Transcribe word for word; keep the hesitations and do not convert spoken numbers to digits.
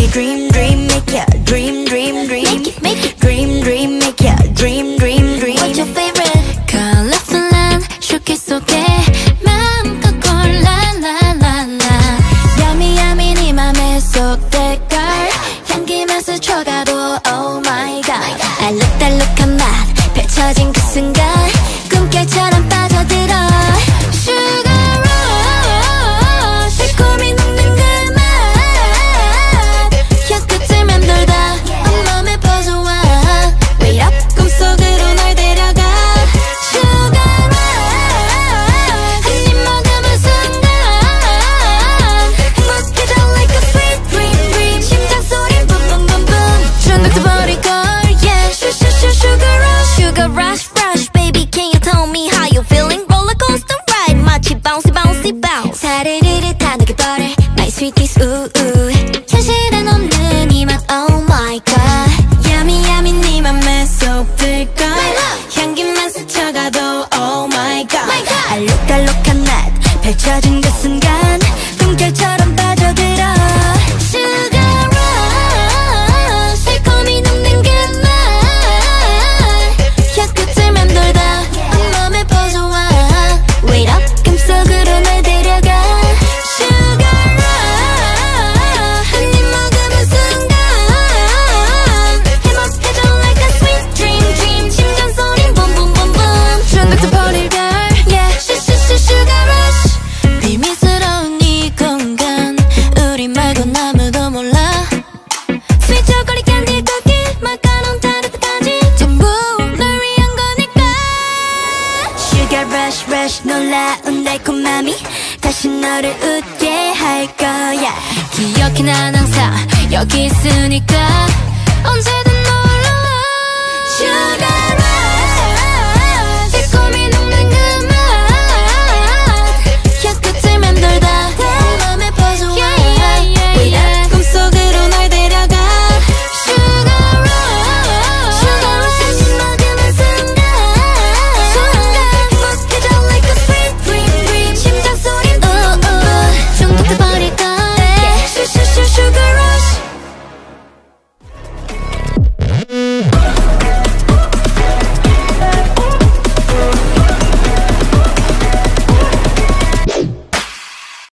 it dream, dream, make ya dream, dream, dream. Make it, make it dream, dream, make ya dream, dream, dream. What's your favorite? colorful한 쇼케이스 속에 마음껏 골라 라라라. Yummy yummy 네 맘에 쏙될걸. 향기만 스쳐가도 oh my god. 알록달록한 맛 펼쳐진 그 순간 꿈결처럼 빠져들어. Sugar rush 달콤히 녹는 그 맛. 혀끝을 맴돌다 온몸에 퍼져와. Wait up 꿈속으로 널 데려가. Sugar rush 한 입 먹으면 순간 행복해져 like a sweet dream dream. 심장 소린 boom boom boom boom. 중독돼 버릴걸 yeah. Sugar rush sugar rush rush baby can you tell me how you feeling? roller coaster ride 마치 bouncy bouncy bounce. 사르르르 다 녹여버려 my sweeties ooh ooh. 현실엔 없는 이 맛 oh my god. Yummy yummy 네 맘에 쏙 들걸. 향기만 스쳐가도 oh my god. 알록달록한 맛 펼쳐진 그 순간 꿈결처럼 빠져들어. Sugar rush 달콤히 녹는 그 맛. 혀끝을 맴돌다 온몸에 퍼져와. Wait up 꿈속으로 날 데려가. Sugar rush 한 입 먹으면 순간 행복해져 like a sweet dream dream. 심장 소린 boom boom boom boom. 중독돼 버릴걸 yeah. Sugar rush 비밀스러운 이 공간 우리 말곤 아무도 몰라. Sweet chocolate candy cookie 마카롱 타르트까지 전부 널 위한 거니까. Sugar rush rush 놀라운 달콤함이 다시 너를 웃게 할 거야. 기억해 난 항상 여기 있으니까 언제든 놀러와. Sugar rush